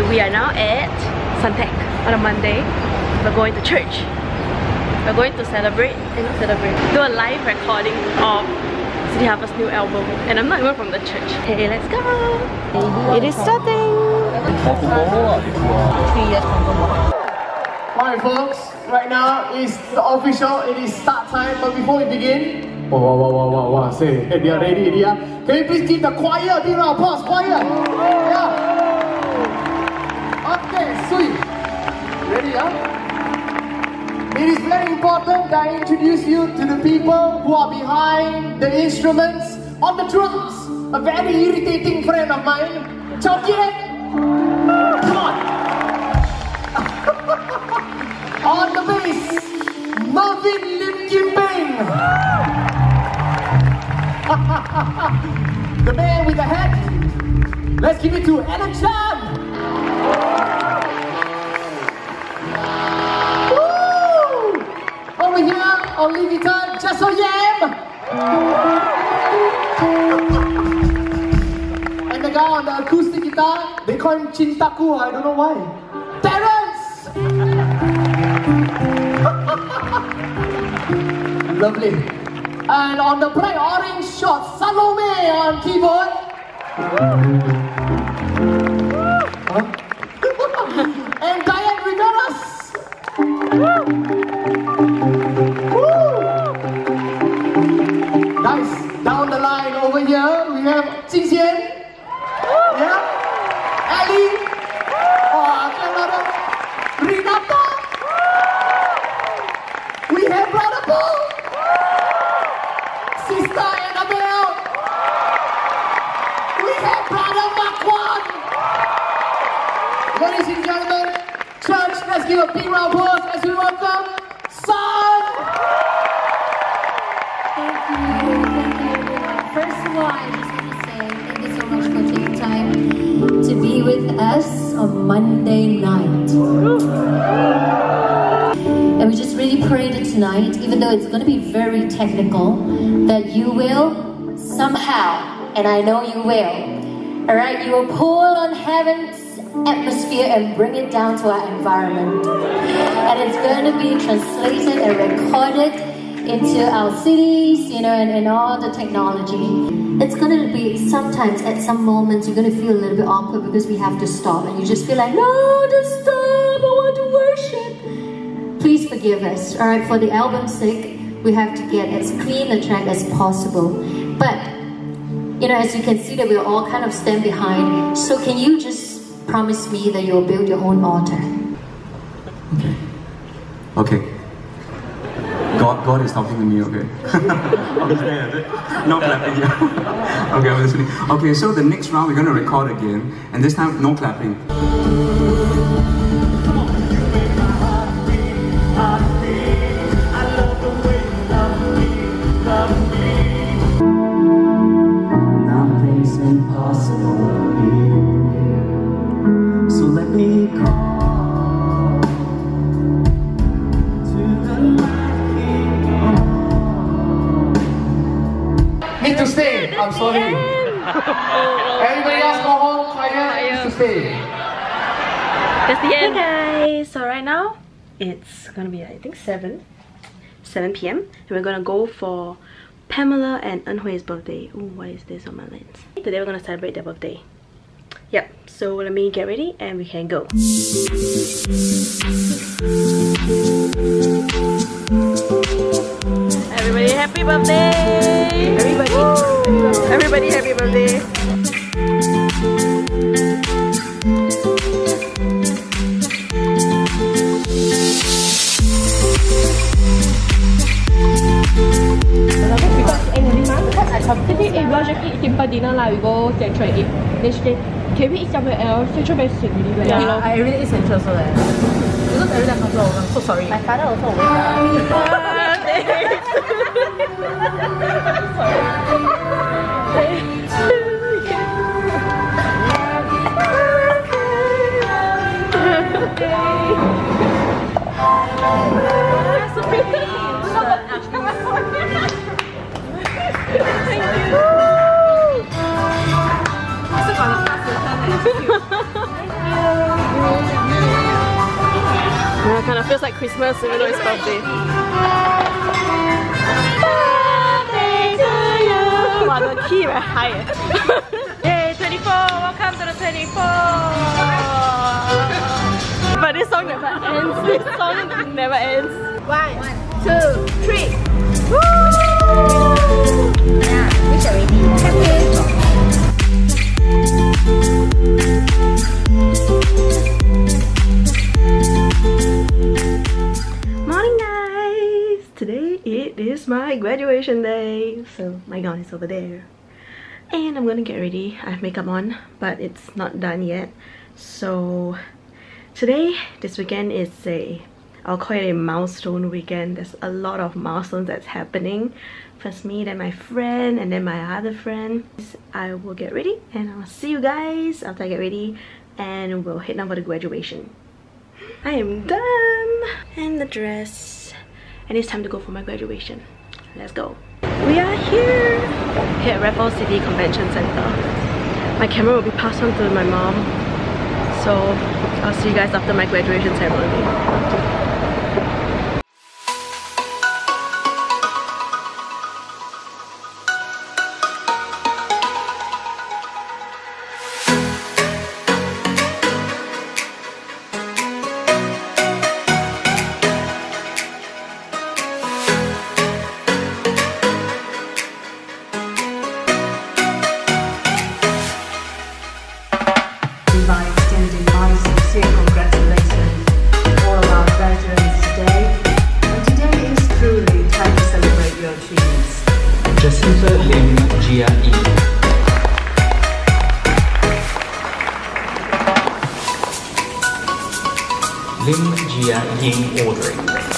We are now at Suntec on a Monday. We're going to church. We're going to celebrate, do a live recording of City Harvest's new album. And I'm not even from the church. Hey, let's go! It is starting! 3 years Alright folks, right now is the official, it is start time, but before we begin, wow, say, hey, they are ready, yeah? Can you please give the choir a big round of applause, choir? Yeah. Okay, sweet. Ready, huh? It is very important that I introduce you to the people who are behind the instruments. On the drums, a very irritating friend of mine, Chao Kiet. Come on. On the bass, Marvin Lim Kim Peng. The man with the hat. Let's give it to Alan Chan. Over here on lead guitar, Jasso Yam! And the guy on the acoustic guitar, they call him Chintaku, I don't know why. Terrence! Lovely. And on the bright orange shot, Salome on keyboard. And Diane Riveras. Guys, down the line over here, we have Jing Xian. Yeah? Ali. Oh, Canada. Renata. We have Brother Paul. Sister Annabelle. We have Brother Makwan. Ladies and gentlemen, church, let's give a big round of applause as we welcome Son. Thank you. First of all, I just want to say thank you so much for taking time to be with us on Monday night. And we just really pray that tonight, even though it's going to be very technical, that you will somehow, and I know you will, alright, you will pull on heaven's atmosphere and bring it down to our environment. And it's going to be translated and recorded into our cities, you know, and all the technology. It's going to be sometimes, at some moments, you're going to feel a little bit awkward because we have to stop, and you just feel like, no, just stop, I want to worship. Please forgive us, alright? For the album's sake, we have to get as clean a track as possible. But, you know, as you can see that we're all kind of stand behind, so can you just promise me that you'll build your own altar? Okay. God is talking to me, okay? No clapping here. Okay, I'm listening. Okay, so the next round we're going to record again, and this time no clapping. Nothing's impossible here, so let me call. To stay, I'm sorry. Everybody else go home, choir needs to stay. That's the end. Hey guys, so right now it's gonna be I think 7 p.m. and we're gonna go for Pamela and Enhui's birthday. Ooh, why is this on my lens? Today we're gonna celebrate their birthday. Yep, so let me get ready and we can go. Everybody happy birthday! Everybody happy birthday! Logically, simple dinner we go Central eat. Then she say, can we eat somewhere else? Central very sick really. Yeah, I really eat Central so that. Because every time I come I'm so sorry. My father also Thank you. It feels like Christmas even though it's birthday. Wow, the key very high. Yay, 24! Welcome to the 24! But this song never ends. This song never ends. 1, 2, 3. Yeah, it's already. Morning guys! Today it is my graduation day. So my gown is over there. And I'm gonna get ready. I have makeup on, but it's not done yet. So today, this weekend is I'll call it a milestone weekend. There's a lot of milestones that's happening. First me, then my friend, and then my other friend. I will get ready and I'll see you guys after I get ready and we'll head down for the graduation. I am done! And the dress. And it's time to go for my graduation. Let's go. We are here at Raffles City Convention Center. My camera will be passed on to my mom. So I'll see you guys after my graduation ceremony. By extending my sincere congratulations to all our graduates today. And today is truly time to celebrate your achievements. Jacinta Lim Jia Yi. Lim Jia Ying Audrey.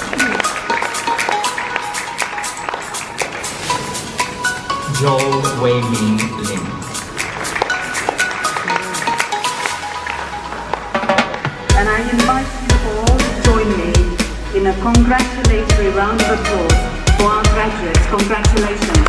Joel Wei Ming Lim. And I invite you all to join me in a congratulatory round of applause for our graduates. Congratulations.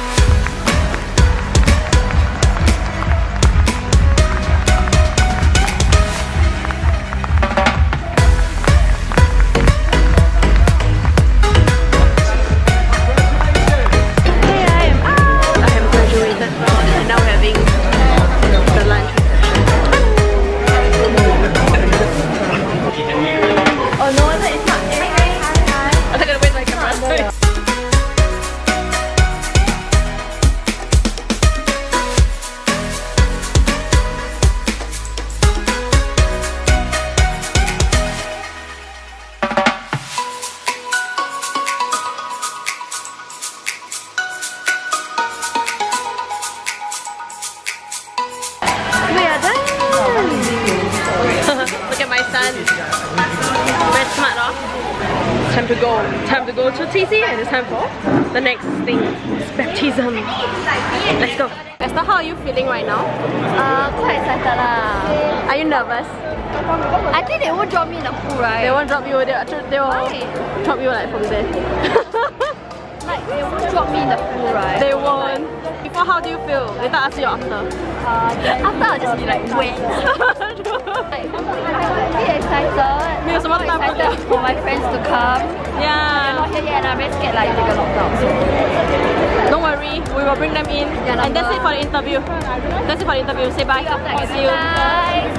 Very smart, huh? Time to go. Time to go to TC and it's time for the next thing. Baptism. Let's go. Esther, how are you feeling right now? Quite excited lah. Are you nervous? I think they won't drop me in the pool, right? They won't drop you, they will drop you like from there. Like, they won't drop me in the pool, right? They won't. Before, how do you feel? Later ask you after. After I'll just be like wet. Like, I'm really excited. I'm so excited for my friends to come. Yeah. They're not here yet and I'm very scared like they got locked out. So. Don't worry, we will bring them in. Yeah, and that's it for the interview. That's it for the interview. Say bye. See you. Bye.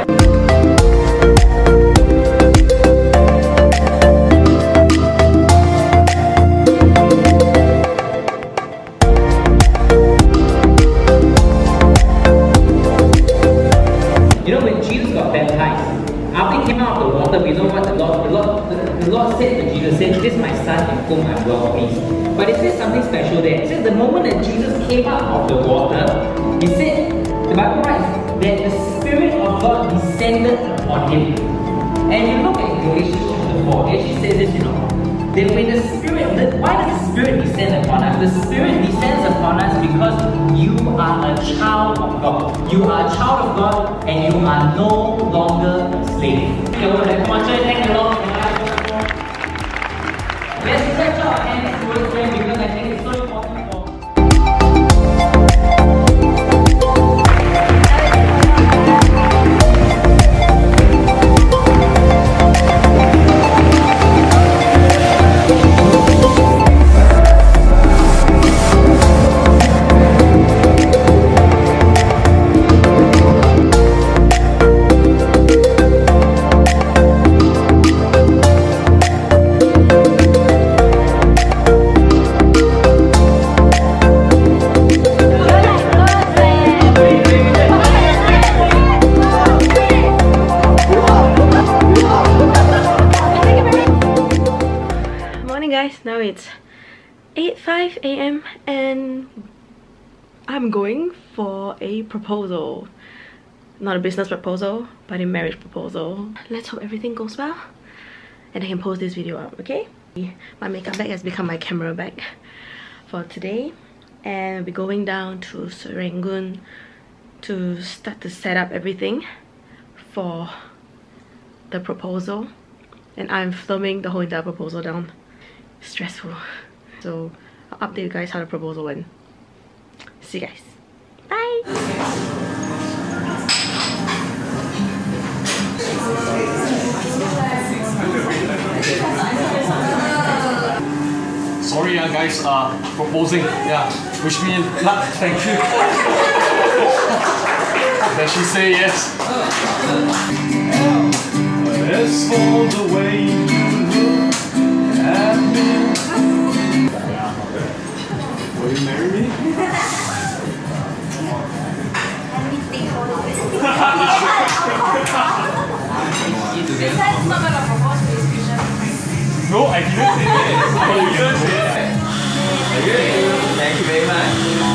After he came out of the water, we know what the Lord said to Jesus, said, "This is my son in whom I'm well pleased." But it says something special there. It says the moment that Jesus came out of the water, he said, the Bible writes that the Spirit of God descended upon him. And you look at Galatians chapter 4, it actually says this, that when the Spirit, why does the Spirit descend upon us? The Spirit descends upon us because you are a child of God. You are a child of God and you are no longer a slave. Come on, church, thank the Lord. Let's stretch our hands towards Him because I think it's so important for 5 AM and I'm going for a proposal. Not a business proposal, but a marriage proposal. Let's hope everything goes well and I can post this video up, okay? My makeup bag has become my camera bag for today, and I'll be going down to Serangoon to start to set up everything for the proposal. And I'm filming the whole entire proposal down. Stressful. So I'll update you guys how the proposal went. See you guys. Bye! Sorry guys, proposing. Yeah, wish me luck, thank you. Then she say yes. As for the way you look at me. Will you marry me? No, I didn't say that. I didn't say that. Thank you very much.